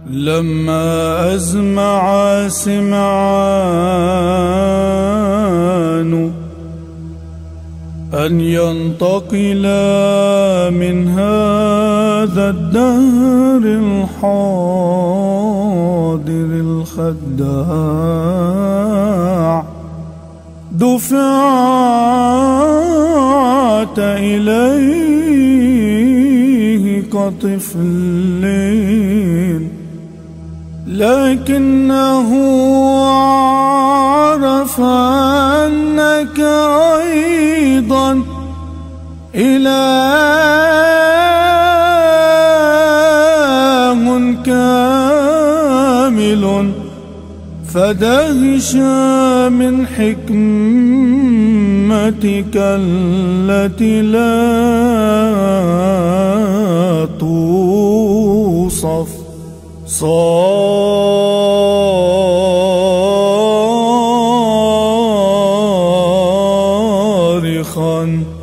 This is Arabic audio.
لما أزمع سمعان أن ينتقل من هذا الدهر الحاضر الخداع، دفعت إليه كطفل، لكنه عرف أنك أيضا إله كامل، فدهش من حكمتك التي لا توصف، صارخا